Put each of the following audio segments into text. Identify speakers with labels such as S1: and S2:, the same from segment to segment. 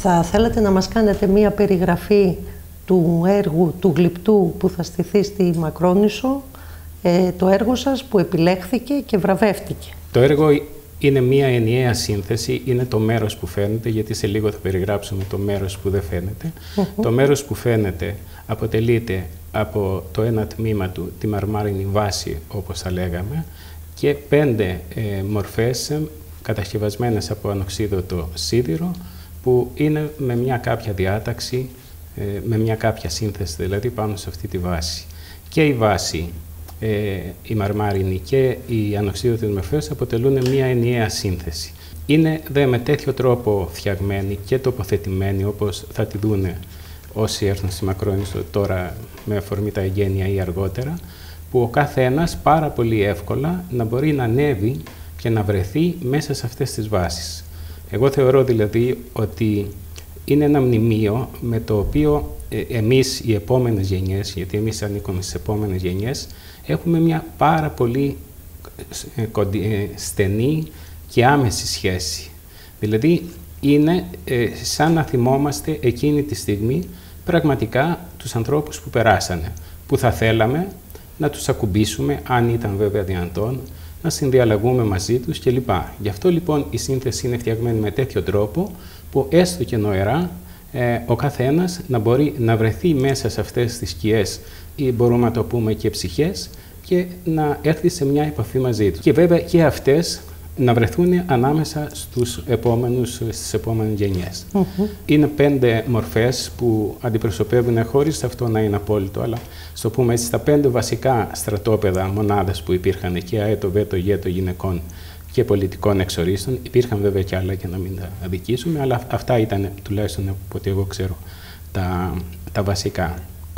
S1: Θα θέλατε να μας κάνετε μία περιγραφή του έργου του γλυπτού που θα στηθεί στη Μακρόνισσο, το έργο σας που επιλέχθηκε και βραβεύτηκε.
S2: Το έργο είναι μία ενιαία σύνθεση, είναι το μέρος που φαίνεται, γιατί σε λίγο θα περιγράψουμε το μέρος που δεν φαίνεται. Το μέρος που φαίνεται αποτελείται από το ένα τμήμα του, τη μαρμάρινη βάση, όπως θα λέγαμε, και 5 μορφές κατασκευασμένες από ανοξίδωτο σίδηρο, που είναι με μια κάποια διάταξη, με μια κάποια σύνθεση δηλαδή πάνω σε αυτή τη βάση. Και η βάση, η μαρμάρινη και οι ανοξίδωτες μορφές αποτελούν μια ενιαία σύνθεση. Είναι με τέτοιο τρόπο φτιαγμένη και τοποθετημένη, όπως θα τη δούνε όσοι έρθουν στη Μακρόνισσο τώρα με αφορμή τα εγγένεια ή αργότερα, που ο κάθε ένας πάρα πολύ εύκολα να μπορεί να ανέβει και να βρεθεί μέσα σε αυτές τις βάσεις. Εγώ θεωρώ δηλαδή ότι είναι ένα μνημείο με το οποίο εμείς οι επόμενες γενιές, γιατί εμείς ανήκουμε στις επόμενες γενιές, έχουμε μια πάρα πολύ στενή και άμεση σχέση. Δηλαδή είναι σαν να θυμόμαστε εκείνη τη στιγμή πραγματικά τους ανθρώπους που περάσανε, που θα θέλαμε να τους ακουμπήσουμε, αν ήταν βέβαια δυνατόν, να συνδιαλλαγούμε μαζί τους κλπ. Γι' αυτό λοιπόν η σύνθεση είναι φτιαγμένη με τέτοιο τρόπο που έστω και νοερά ο καθένας να μπορεί να βρεθεί μέσα σε αυτές τις σκιές ή μπορούμε να το πούμε και ψυχές και να έρθει σε μια επαφή μαζί τους. Και βέβαια και αυτές να βρεθούν ανάμεσα στους στις επόμενες γενιές. Είναι 5 μορφές που αντιπροσωπεύουν, χωρίς αυτό να είναι απόλυτο, αλλά στο πούμε έτσι, τα 5 βασικά στρατόπεδα, μονάδες που υπήρχαν εκεί, ΑΕΤΟ, ΒΕΤΟ, ΓΕΤΟ, γυναικών και πολιτικών εξορίστων. Υπήρχαν βέβαια και άλλα και να μην τα αδικήσουμε, αλλά αυτά ήταν τουλάχιστον από ό,τι εγώ ξέρω τα βασικά.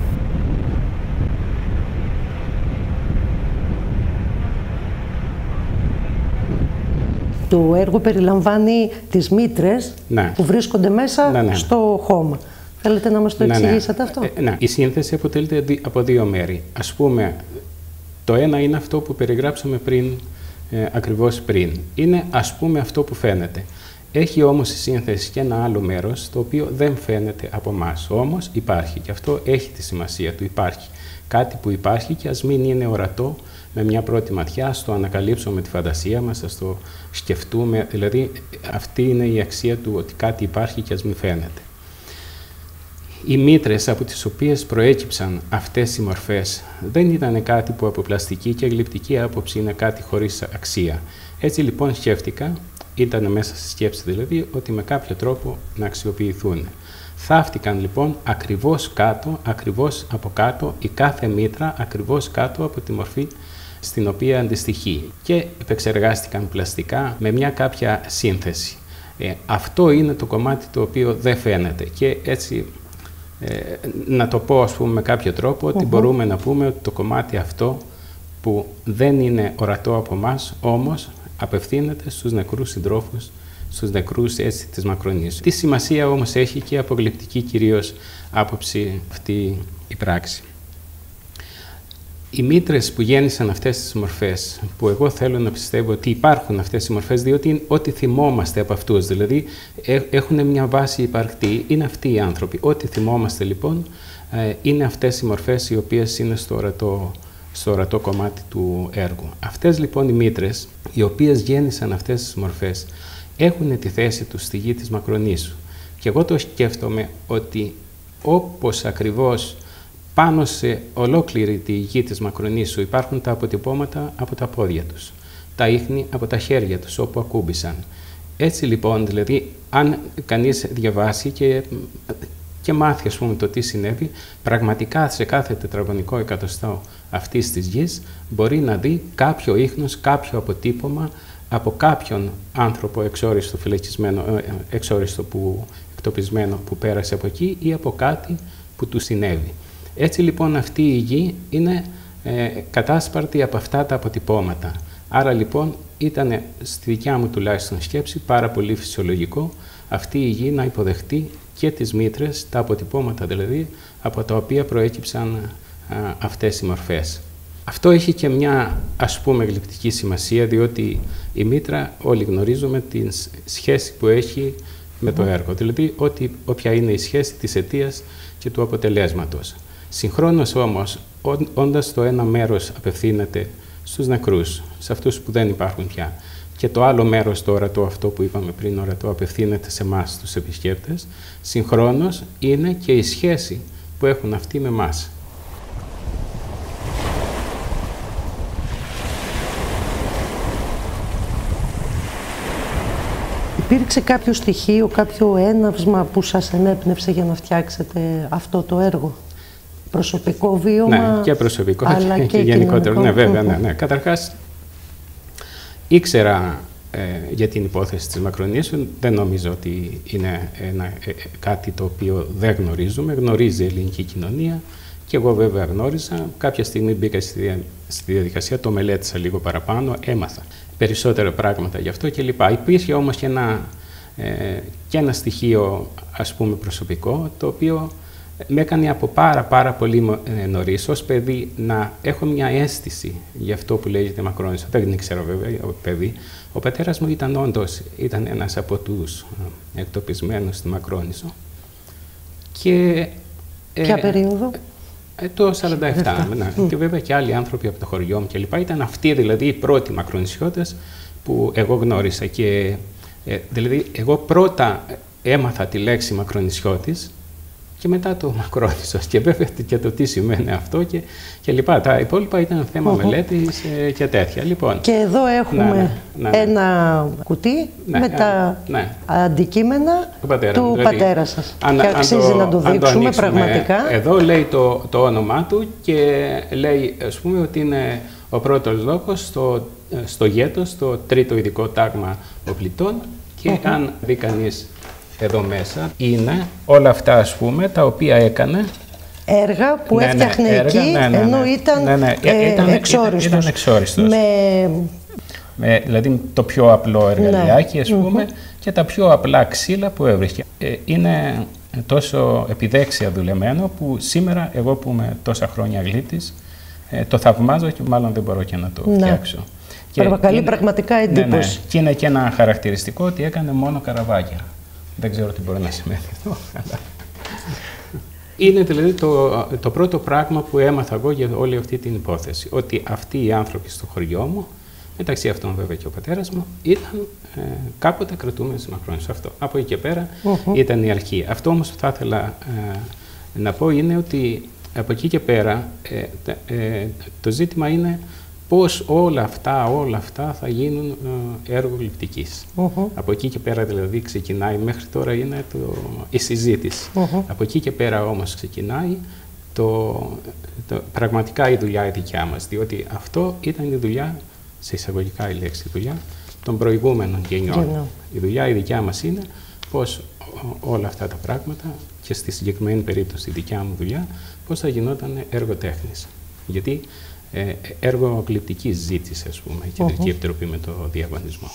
S1: Το έργο περιλαμβάνει τις μήτρες που βρίσκονται μέσα στο χώμα. Θέλετε να μας το εξηγήσετε αυτό?
S2: Η σύνθεση αποτελείται από 2 μέρη. Ας πούμε, το ένα είναι αυτό που περιγράψαμε πριν, ακριβώς πριν. Είναι ας πούμε αυτό που φαίνεται. Έχει όμως η σύνθεση και ένα άλλο μέρος, το οποίο δεν φαίνεται από εμάς. Όμως υπάρχει και αυτό έχει τη σημασία του. Υπάρχει κάτι που υπάρχει και ας μην είναι ορατό με μια πρώτη ματιά, ας το ανακαλύψουμε με τη φαντασία μας, ας το σκεφτούμε. Δηλαδή αυτή είναι η αξία του, ότι κάτι υπάρχει και ας μην φαίνεται. Οι μήτρες από τις οποίες προέκυψαν αυτές οι μορφές δεν ήταν κάτι που από πλαστική και γλυπτική άποψη είναι κάτι χωρίς αξία. Έτσι λοιπόν σκέφτηκα, ήταν μέσα στη σκέψη δηλαδή, ότι με κάποιο τρόπο να αξιοποιηθούν. Θαύτηκαν λοιπόν ακριβώς κάτω, ακριβώς από κάτω, η κάθε μήτρα ακριβώς κάτω από τη μορφή στην οποία αντιστοιχεί και επεξεργάστηκαν πλαστικά με μια κάποια σύνθεση. Αυτό είναι το κομμάτι το οποίο δεν φαίνεται και έτσι να το πω ας πούμε με κάποιο τρόπο ότι μπορούμε να πούμε ότι το κομμάτι αυτό που δεν είναι ορατό από εμάς όμως απευθύνεται στους νεκρούς συντρόφους, στους νεκρούς έτσι της Μακρονισσού. Τι σημασία όμως έχει και από γλυπτική κυρίως άποψη αυτή η πράξη. Οι μήτρες που γέννησαν αυτές τις μορφές, που εγώ θέλω να πιστεύω ότι υπάρχουν αυτές οι μορφές, διότι ό,τι θυμόμαστε από αυτούς, δηλαδή έχουν μια βάση υπαρκτή, είναι αυτοί οι άνθρωποι. Ό,τι θυμόμαστε λοιπόν είναι αυτές οι μορφές οι οποίες είναι στο ορατό κομμάτι του έργου. Αυτές λοιπόν οι μήτρες, οι οποίες γέννησαν αυτές τις μορφές, έχουν τη θέση τους στη γη της Μακρονισσού. Και εγώ το σκέφτομαι ότι όπως ακριβώς πάνω σε ολόκληρη τη γη της Μακρονισσού υπάρχουν τα αποτυπώματα από τα πόδια τους, τα ίχνη από τα χέρια τους όπου ακούμπησαν. Έτσι λοιπόν, δηλαδή, αν κανείς διαβάσει και μάθει ας πούμε το τι συνέβη, πραγματικά σε κάθε τετραγωνικό εκατοστό αυτής της γης μπορεί να δει κάποιο ίχνος, κάποιο αποτύπωμα από κάποιον άνθρωπο εξόριστο, εξόριστο εκτοπισμένο που πέρασε από εκεί ή από κάτι που του συνέβη. Έτσι λοιπόν αυτή η γη είναι κατάσπαρτη από αυτά τα αποτυπώματα. Άρα λοιπόν ήταν στη δικιά μου τουλάχιστον σκέψη πάρα πολύ φυσιολογικό αυτή η γη να υποδεχτεί και τις μήτρες, τα αποτυπώματα δηλαδή από τα οποία προέκυψαν αυτές οι μορφές. Αυτό έχει και μια ας πούμε γλυπτική σημασία, διότι η μήτρα όλοι γνωρίζουμε την σχέση που έχει με το έργο. Δηλαδή, όποια είναι η σχέση της αιτίας και του αποτελέσματος. Συγχρόνως όμως, όντας το ένα μέρος απευθύνεται στους νεκρούς, σε αυτούς που δεν υπάρχουν πια, και το άλλο μέρος, το ορατό, αυτό που είπαμε πριν, ορατό, απευθύνεται σε εμάς, τους επισκέπτες, συγχρόνως είναι και η σχέση που έχουν αυτοί με εμάς.
S1: Υπήρξε κάποιο στοιχείο, κάποιο έναυσμα που σας ενέπνευσε για να φτιάξετε αυτό το έργο? Προσωπικό βίωμα,
S2: ναι, και προσωπικό
S1: αλλά και
S2: γενικότερο. Ναι, βέβαια, ναι. Καταρχάς, ήξερα για την υπόθεση της Μακρονήσου. Δεν νομίζω ότι είναι κάτι το οποίο δεν γνωρίζουμε. Γνωρίζει η ελληνική κοινωνία και εγώ βέβαια γνώριζα. Κάποια στιγμή μπήκα στη διαδικασία, το μελέτησα λίγο παραπάνω, έμαθα περισσότερα πράγματα γι' αυτό κλπ. Υπήρχε όμως και ένα στοιχείο, ας πούμε, προσωπικό, το οποίο με έκανε από πάρα πολύ νωρίς ως παιδί να έχω μια αίσθηση για αυτό που λέγεται Μακρόνησο. Δεν ήξερα βέβαια παιδί. Ο πατέρας μου ήταν ένας από τους εκτοπισμένους στη Μακρόνησο.
S1: Ποια περίοδο?
S2: Το 47. Και βέβαια και άλλοι άνθρωποι από το χωριό μου κλπ. Ήταν αυτοί δηλαδή οι πρώτοι Μακρονησιώτες που εγώ γνώρισα. Και δηλαδή εγώ πρώτα έμαθα τη λέξη Μακρονησιώτης και μετά το Μακρόνησος και βέβαια και το τι σημαίνει αυτό και λοιπά. Τα υπόλοιπα ήταν θέμα μελέτης και τέτοια. Λοιπόν,
S1: και εδώ έχουμε ένα κουτί με τα αντικείμενα του πατέρα σας. Και αξίζει να το δείξουμε πραγματικά.
S2: Εδώ λέει το όνομά του και λέει, ας πούμε, ότι είναι ο πρώτος λόγος στο γέτο, στο 3ο ειδικό τάγμα οπλιτών και αν δει κανείς εδώ μέσα είναι όλα αυτά, ας πούμε, τα οποία έκανε.
S1: Έργα που έφτιαχνε εκεί, ενώ ήταν εξόριστος.
S2: Δηλαδή το πιο απλό εργαλειάκι, ας πούμε, και τα πιο απλά ξύλα που έβρισκε. Είναι τόσο επιδέξια δουλεμένο που σήμερα εγώ που είμαι τόσα χρόνια αγλήτης, το θαυμάζω και μάλλον δεν μπορώ και να το φτιάξω.
S1: Προκαλεί πραγματικά εντύπωση.
S2: Και είναι και ένα χαρακτηριστικό ότι έκανε μόνο καραβάκια. Δεν ξέρω τι μπορεί να σημαίνει αυτό, αλλά... Είναι δηλαδή το πρώτο πράγμα που έμαθα εγώ για όλη αυτή την υπόθεση. Ότι αυτοί οι άνθρωποι στο χωριό μου, μεταξύ αυτών βέβαια και ο πατέρας μου, ήταν κάποτε κρατούμενοι στη Μακρόνησο. Αυτό. Από εκεί και πέρα ήταν η αρχή. Αυτό όμως που θα ήθελα να πω είναι ότι από εκεί και πέρα το ζήτημα είναι πώς όλα αυτά θα γίνουν έργο γλυπτικής. Από εκεί και πέρα δηλαδή ξεκινάει, μέχρι τώρα είναι η συζήτηση. Από εκεί και πέρα όμως ξεκινάει πραγματικά η δουλειά η δικιά μας, διότι αυτό ήταν η δουλειά, σε εισαγωγικά η λέξη δουλειά, των προηγούμενων γενιών. Η δουλειά η δικιά μας είναι πώς όλα αυτά τα πράγματα και στη συγκεκριμένη περίπτωση η δικιά μου δουλειά, πώς θα γινόταν έργο τέχνης. Γιατί έργο γλυπτικής ζήτησε, ας πούμε, η Κεντρική Επιτροπή με το διαγωνισμό.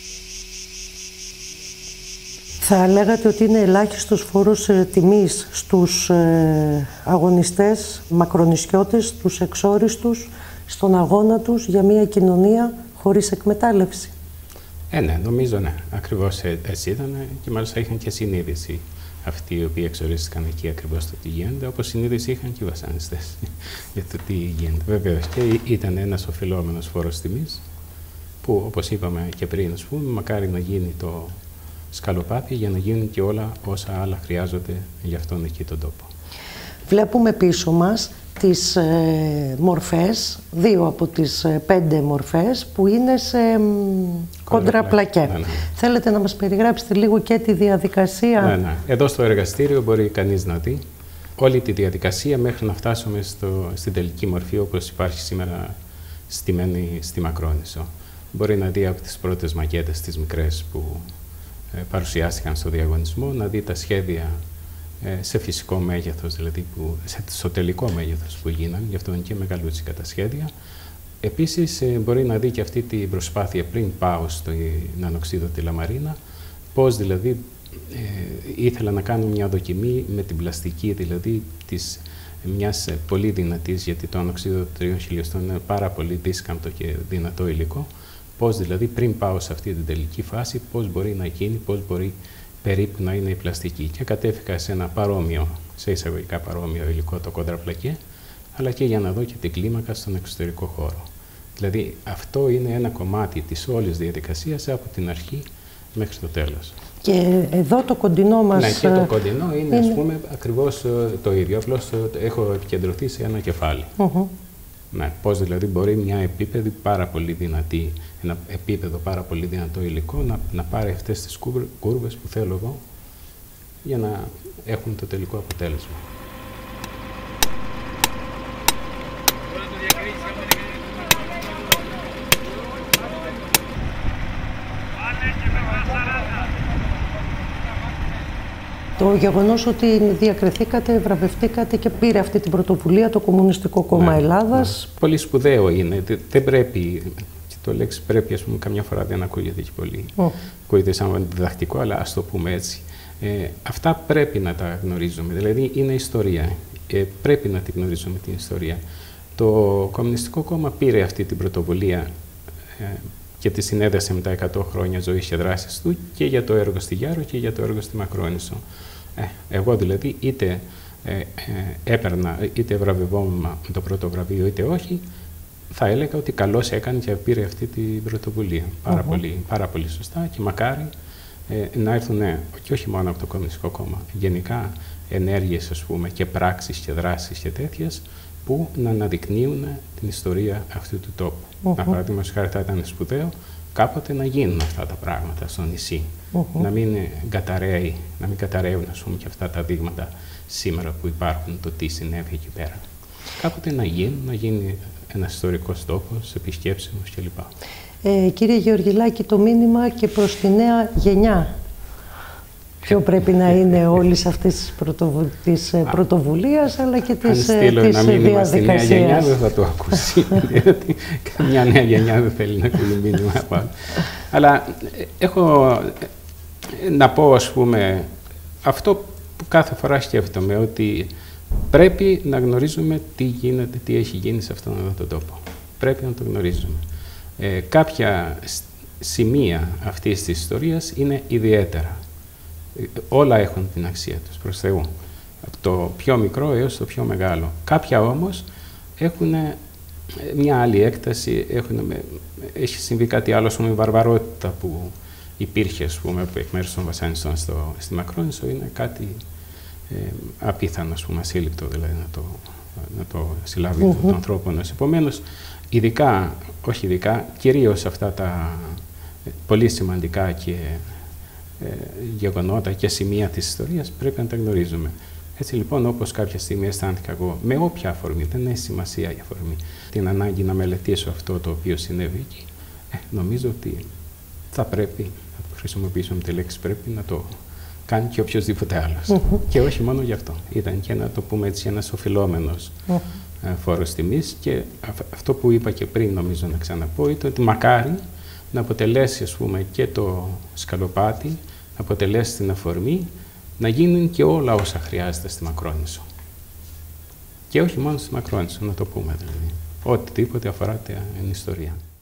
S1: Θα λέγατε ότι είναι ελάχιστος φόρος τιμής στους αγωνιστές, μακρονησιώτες, τους εξόριστους, στον αγώνα τους για μια κοινωνία χωρίς εκμετάλλευση.
S2: Ναι, νομίζω ναι. Ακριβώς έτσι ήταν και μάλιστα είχαν και συνείδηση αυτοί οι οποίοι εξορίστηκαν εκεί ακριβώς το τι γίνεται, όπως συνείδηση είχαν και οι βασανιστές για το τι γίνεται. Βεβαίως και ήταν ένας οφειλόμενος φόρος τιμής που, όπως είπαμε και πριν, ας πούμε, μακάρι να γίνει το σκαλοπάτι για να γίνουν και όλα όσα άλλα χρειάζονται για αυτόν εκεί τον τόπο.
S1: Βλέπουμε πίσω μας τις μορφές, 2 από τις 5 μορφές που είναι σε κοντραπλακέ. Θέλετε να μας περιγράψετε λίγο και τη διαδικασία?
S2: Ναι. Εδώ στο εργαστήριο μπορεί κανείς να δει όλη τη διαδικασία μέχρι να φτάσουμε στην τελική μορφή όπως υπάρχει σήμερα στημένη στη Μακρόνησο. Μπορεί να δει από τις πρώτες μακέτες, τις μικρές που παρουσιάστηκαν στο διαγωνισμό, να δει τα σχέδια σε φυσικό μέγεθος, δηλαδή στο τελικό μέγεθος που γίνανε, γι' αυτό είναι και μεγαλούτσικα τα σχέδια. Επίσης μπορεί να δει και αυτή την προσπάθεια πριν πάω στην ανοξίδωτη Λαμαρίνα, πώς δηλαδή ήθελα να κάνω μια δοκιμή με την πλαστική, δηλαδή μιας πολύ δυνατής, γιατί το ανοξίδωτο 3 χιλιοστών είναι πάρα πολύ δίσκαμπτο και δυνατό υλικό, πώς δηλαδή πριν πάω σε αυτή την τελική φάση, πώς μπορεί να γίνει, πώς μπορεί περίπου να είναι η πλαστική. Και κατέφυγα σε ένα παρόμοιο, σε εισαγωγικά παρόμοιο υλικό, το κόντρα-πλακέ, αλλά και για να δω και την κλίμακα στον εξωτερικό χώρο. Δηλαδή αυτό είναι ένα κομμάτι της όλης διαδικασίας από την αρχή μέχρι το τέλος.
S1: Και εδώ το κοντινό μας...
S2: Ναι, και το κοντινό είναι, ας πούμε, ακριβώς το ίδιο, απλώς έχω επικεντρωθεί σε ένα κεφάλι. Ναι, πώς δηλαδή μπορεί μια επίπεδη πάρα πολύ δυνατή, ένα επίπεδο πάρα πολύ δυνατό υλικό να πάρει αυτές τις κούρβες που θέλω εγώ για να έχουν το τελικό αποτέλεσμα.
S1: Το γεγονός ότι διακριθήκατε, βραβευτήκατε και πήρε αυτή την πρωτοβουλία το Κομμουνιστικό Κόμμα Ελλάδας.
S2: Ναι. Πολύ σπουδαίο είναι. Δεν πρέπει, και το λέξη πρέπει, ας πούμε, καμιά φορά δεν ακούγεται και πολύ. Ακούγεται σαν διδακτικό, αλλά ας το πούμε έτσι. Αυτά πρέπει να τα γνωρίζουμε. Δηλαδή είναι ιστορία. Πρέπει να τη γνωρίζουμε την ιστορία. Το Κομμουνιστικό Κόμμα πήρε αυτή την πρωτοβουλία και τη συνέδεσε με τα 100 χρόνια ζωής και δράσης του και για το έργο στη Γιάρο και για το έργο στη Μακρόνισσο. Εγώ δηλαδή είτε έπαιρνα, είτε βραβευόμουν με το πρώτο βραβείο είτε όχι, θα έλεγα ότι καλώς έκανε και πήρε αυτή την πρωτοβουλία. Πάρα πολύ σωστά και μακάρι να έρθουν και όχι μόνο από το Κομμουνιστικό Κόμμα, γενικά ενέργειες, ας πούμε, και πράξεις και δράσεις και τέτοιες που να αναδεικνύουν την ιστορία αυτού του τόπου. Παραδείγματος χάρη, θα ήταν σπουδαίο κάποτε να γίνουν αυτά τα πράγματα στο νησί. Να μην καταραίουν, ας πούμε, και αυτά τα δείγματα σήμερα που υπάρχουν, το τι συνέβη εκεί πέρα. Κάποτε να γίνει ένας ιστορικός τόπος, επισκέψιμος κλπ.
S1: Κύριε Γεωργιλάκη, το μήνυμα και προς τη νέα γενιά. Ποιο πρέπει να είναι όλης αυτής της πρωτοβουλίας, αλλά και της διαδικασίας.
S2: Στη νέα γενιά δεν θα το ακούσει, διότι καμιά νέα γενιά δεν θέλει να ακούει μήνυμα από. Αλλά έχω να πω, ας πούμε, αυτό που κάθε φορά σκέφτομαι, ότι πρέπει να γνωρίζουμε τι γίνεται, τι έχει γίνει σε αυτόν τον τόπο. Πρέπει να το γνωρίζουμε. Κάποια σημεία αυτής της ιστορίας είναι ιδιαίτερα. Όλα έχουν την αξία τους, προς Θεού. Από το πιο μικρό έως το πιο μεγάλο. Κάποια όμως έχουν μια άλλη έκταση, έχει συμβεί κάτι άλλο, ας πούμε, η βαρβαρότητα που υπήρχε, ας πούμε, εκ μέρους των βασανιστών στη Μακρόνισσο είναι κάτι απίθανο, ας πούμε, ασύλληπτο, δηλαδή να το συλλάβει τον ανθρώπο. Επομένως, κυρίως αυτά τα πολύ σημαντικά και γεγονότα και σημεία της ιστορίας πρέπει να τα γνωρίζουμε. Έτσι λοιπόν, όπως κάποια στιγμή αισθάνθηκα εγώ, με όποια αφορμή, δεν έχει σημασία η αφορμή, την ανάγκη να μελετήσω αυτό το οποίο συνέβη εκεί, νομίζω ότι θα πρέπει, να το χρησιμοποιήσουμε τη λέξη πρέπει, να το κάνει και οποιοδήποτε άλλος. Και όχι μόνο γι' αυτό. Ήταν και, να το πούμε έτσι, ένας οφειλόμενος φόρος τιμής, και αυτό που είπα και πριν, νομίζω να ξαναπώ, ήταν ότι μακάρι να αποτελέσει, ας πούμε, και το σκαλοπάτι, να αποτελέσει την αφορμή, να γίνουν και όλα όσα χρειάζεται στη Μακρόνισσο. Και όχι μόνο στη Μακρόνισσο, να το πούμε δηλαδή. Οτιδήποτε αφορά την ιστορία.